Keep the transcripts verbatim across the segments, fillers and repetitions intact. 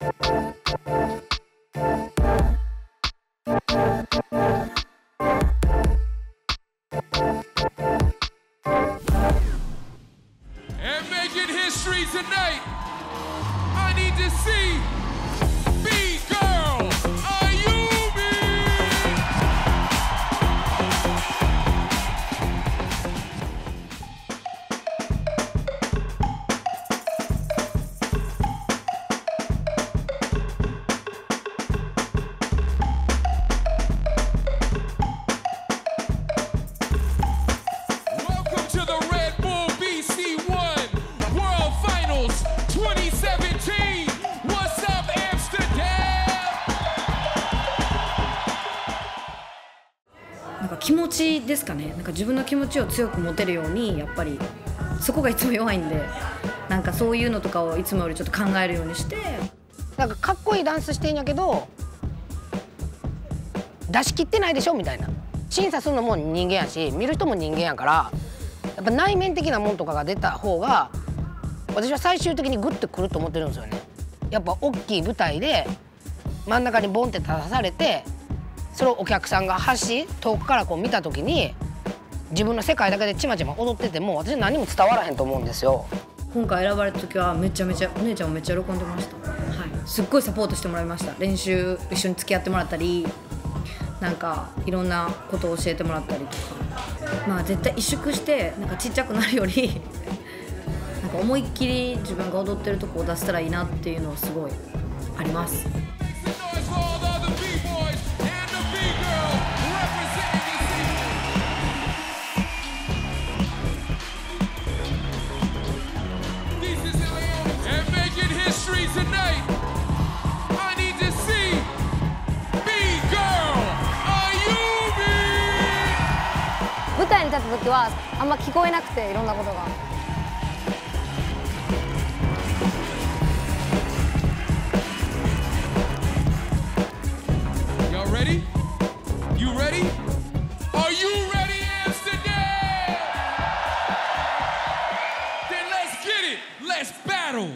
And making history tonight, I need to see B-Girl Ayubi! Welcome to the Red Bull B C one World Finals twenty seventeen. What's up, Amsterdam? なんか気持ちですかね。なんか自分の気持ちを強く持てるように、やっぱりそこがいつも弱いんで、なんかそういうのとかをいつもよりちょっと考えるようにして。 なんかかっこいいダンスしてんやけど出し切ってないでしょみたいな。審査するのも人間やし見る人も人間やから、やっぱ内面的なもんとかが出た方が私は最終的にグッとくると思ってるんですよね。やっぱ大きい舞台で真ん中にボンって立たされて、それをお客さんが端遠くからこう見た時に自分の世界だけでちまちま踊ってても私は何も伝わらへんと思うんですよ。 今回選ばれた時はめちゃめちゃお姉ちゃんもめっちゃ喜んでました。はい、すっごいサポートしてもらいました。練習一緒に付き合ってもらったり、なんかいろんなことを教えてもらったりとか。まあ絶対萎縮してなんかちっちゃくなるよりなんか思いっきり自分が踊ってるとこを出せたらいいなっていうのはすごいあります。 Tonight, I need to see B-Girl Ayubi! 舞台に立った時はあんま聞こえなくて、いろんなことが。 Y'all ready? You ready? Are you ready, Amsterdam? Then let's get it. Let's battle.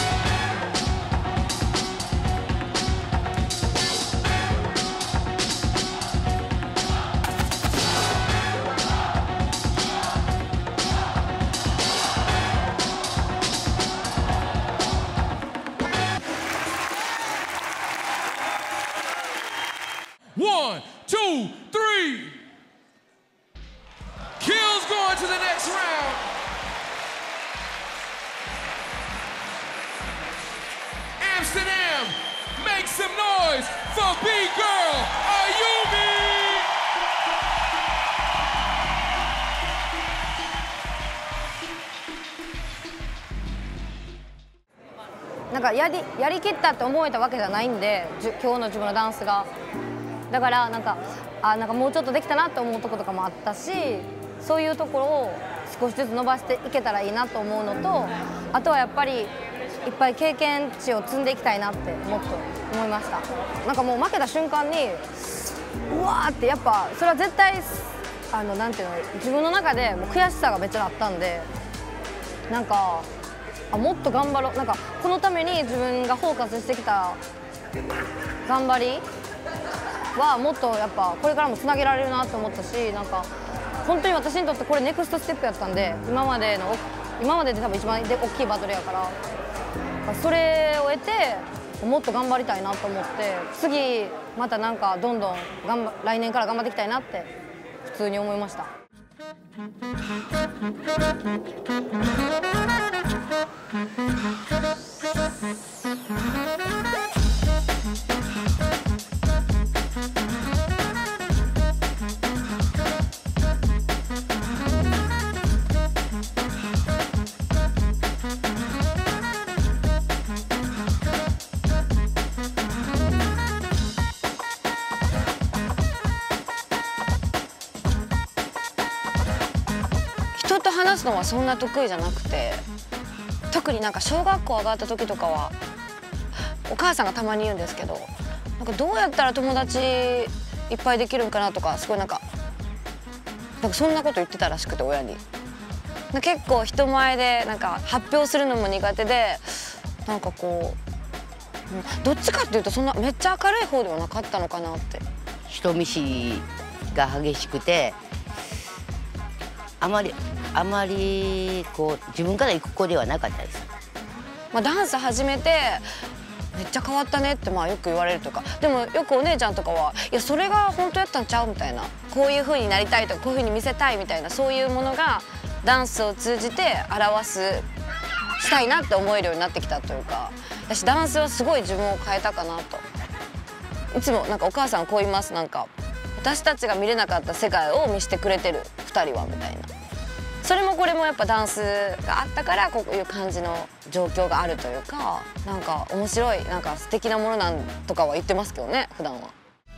One, two, three. Kills going to the next round. Amsterdam, make some noise for B-Girl Ayubi! なんかやりやりきったって思えたわけじゃないんで、じゅ今日の自分のダンスが。だからなんかあなんかもうちょっとできたなって思うとことかもあったし、そういうところを少しずつ伸ばしていけたらいいなと思うのと、あとはやっぱりいっぱい経験値を積んでいきたいなってもっと思いました。なんかもう負けた瞬間にうわーって、やっぱそれは絶対あのなんていうの、自分の中でもう悔しさがめっちゃあったんで、なんかあもっと頑張ろう、なんかこのために自分がフォーカスしてきた頑張りはもっとやっぱこれからもつなげられるなと思ったし、なんか本当に私にとってこれネクストステップやったんで、今までの今までで多分一番で大きいバトルやから、それを得てもっと頑張りたいなと思って、次またなんかどんどん頑張来年から頑張っていきたいなって普通に思いました。人と話すのはそんな得意じゃなくて、特になんか小学校上がった時とかはお母さんがたまに言うんですけど、なんかどうやったら友達いっぱいできるんかなとか、すごいなんかなんかそんなこと言ってたらしくて、親に。結構人前でなんか発表するのも苦手で、なんかこうん、どっちかっていうとそんなめっちゃ明るい方ではなかったのかなって。 人見知りが激しくて、あまりあまりこう自分から行く子ではなかったです。 まあ、ダンス始めてめっちゃ変わったねってまあよく言われるとか、でもよくお姉ちゃんとかはいやそれが本当やったんちゃうみたいな、こういう風になりたいとかこういう風に見せたいみたいな、そういうものがダンスを通じて表すしたいなって思えるようになってきたというか、私ダンスはすごい自分を変えたかなと。いつもなんかお母さんこう言います。なんか私たちが見れなかった世界を見せてくれてるふたりはみたいな。それもこれもやっぱダンスがあったからこういう感じの状況があるというか、なんか面白い、なんか素敵なものなんとかは言ってますけどね普段は。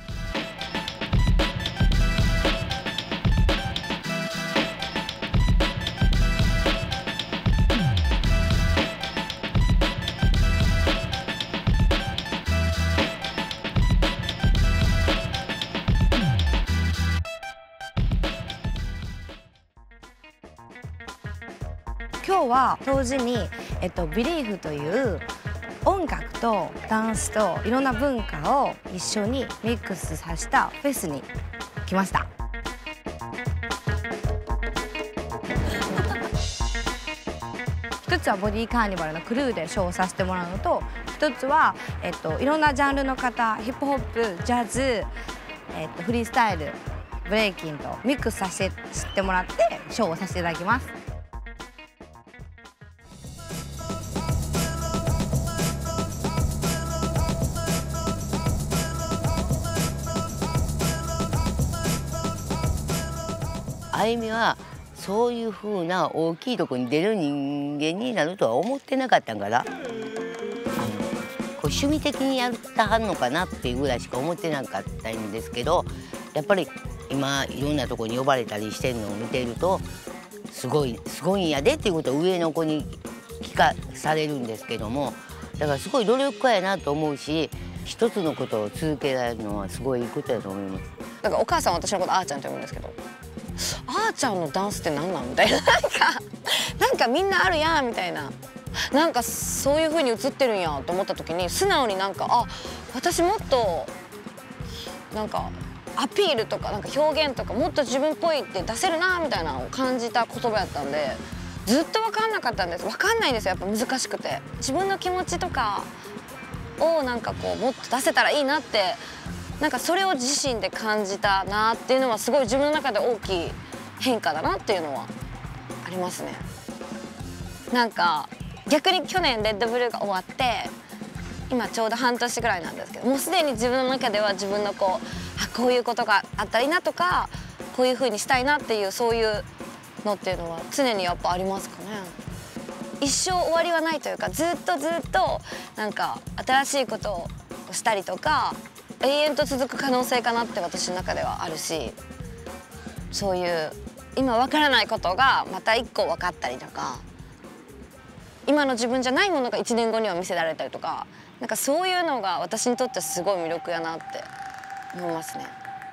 今日は当時に、えっと、ビリーフという音楽とダンスといろんな文化を一緒にミックスさせたフェスに来ました。一つはボディーカーニバルのクルーでショーをさせてもらうのと、一つは、えっと、いろんなジャンルの方、ヒップホップ、ジャズ、えっと、フリースタイル、ブレイキンとミックスさせて知ってもらってショーをさせていただきます。 あゆみはそういう風な大きいとこに出る人間になるとは思ってなかったんから、こう趣味的にやったはんのかなっていうぐらいしか思ってなかったんですけど、やっぱり今いろんなとこに呼ばれたりしてるのを見ているとすごいすごいんやでっていうことを上の子に聞かされるんですけども、だからすごい努力家やなと思うし、一つのことを続けられるのはすごいいいことだと思います。 だからお母さんは私のことあーちゃんと呼ぶんですけど、あーちゃんのダンスって何なんみたいな、なんかなんかみんなあるやんみたいな、なんかそういう風に映ってるんやと思った時に素直になんか、あ、私もっとなんかアピールとかなんか表現とかもっと自分っぽいって出せるなみたいなのを感じた言葉やったんで、ずっと分かんなかったんです。分かんないんですよ、やっぱ難しくて。自分の気持ちとかをなんかこうもっと出せたらいいなって、なんかそれを自身で感じたなっていうのはすごい自分の中で大きい変化だなっていうのはありますね。なんか逆に去年レッドブルーが終わって今ちょうど半年ぐらいなんですけど、もうすでに自分の中では自分のこう、あ、こういうことがあったらいいなとか、こういう風にしたいなっていう、そういうのっていうのは常にやっぱありますかね。一生終わりはないというか、ずっとずっとなんか新しいことをしたりとか永遠と続く可能性かなって私の中ではあるし、そういう今わからないことがまた一個分かったりとか、今の自分じゃないものがいちねんごには見せられたりとか、なんかそういうのが私にとってすごい魅力やなって思いますね。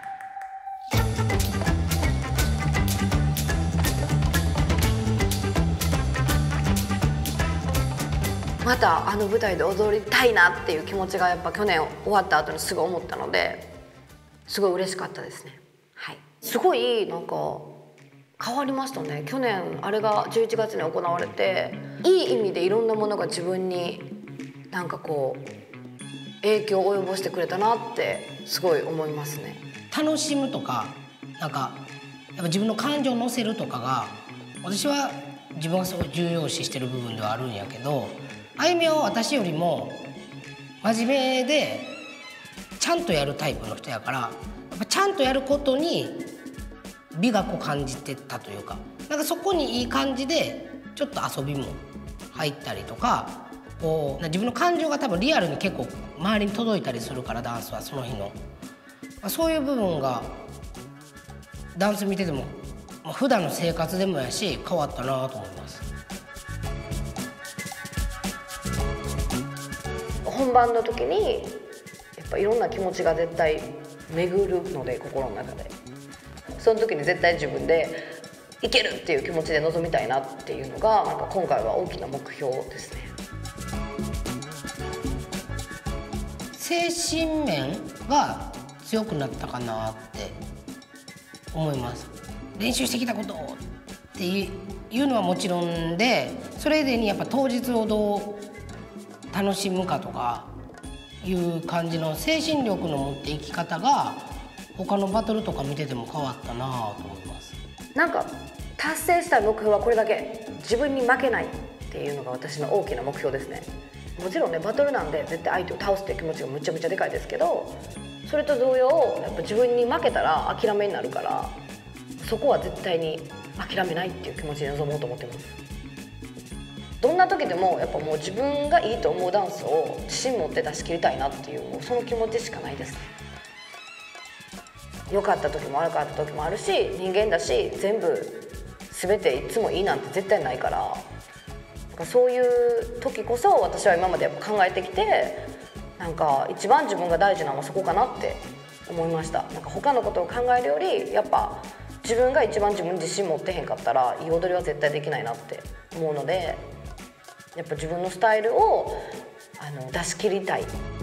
またあの舞台で踊りたいなっていう気持ちがやっぱ去年終わった後にすぐ思ったので、すごい嬉しかったですね。はい、すごいなんか変わりましたね。去年あれがじゅういちがつに行われて、いい意味でいろんなものが自分になんかこう影響を及ぼしてくれたなってすごい思いますね。 楽しむとか、なんかやっぱ自分の感情を乗せるとかが、私は自分がすごい重要視してる部分ではあるんやけど、あゆみは私よりも真面目でちゃんとやるタイプの人やから、やっぱちゃんとやることに美学を感じてたというか、なんかそこにいい感じでちょっと遊びも入ったりとか、こう自分の感情が多分リアルに結構周りに届いたりするから、ダンスはその日のそういう部分がダンス見てても普段の生活でもやし変わったなと思います。 本番の時にやっぱいろんな気持ちが絶対巡るので、心の中でその時に絶対自分でいけるっていう気持ちで臨みたいなっていうのが、なんか今回は大きな目標ですね。 精神面が強くなったかなって思います。練習してきたことっていうのはもちろんで、それでにやっぱ当日をどう楽しむかとかいう感じの精神力の持っていき方が他のバトルとか見てても変わったなと思います。 なんか達成したい目標はこれだけ、自分に負けないっていうのが私の大きな目標ですね。もちろんねバトルなんで絶対相手を倒すっていう気持ちがむちゃむちゃでかいですけど、それと同様やっぱ自分に負けたら諦めになるから、そこは絶対に諦めないっていう気持ちで臨もうと思ってます。どんな時でもやっぱもう自分がいいと思うダンスを自信持って出し切りたいなっていう、もうその気持ちしかないですね。良かった時も悪かった時もあるし、人間だし全部全ていつもいいなんて絶対ないから、そういう時こそ私は今までやっぱ考えてきて、なんか一番自分が大事なのはそこかなって思いました。なんか他のことを考えるよりやっぱ自分が一番自分に自信持ってへんかったらいい踊りは絶対できないなって思うので、やっぱ自分のスタイルをあの出し切りたい。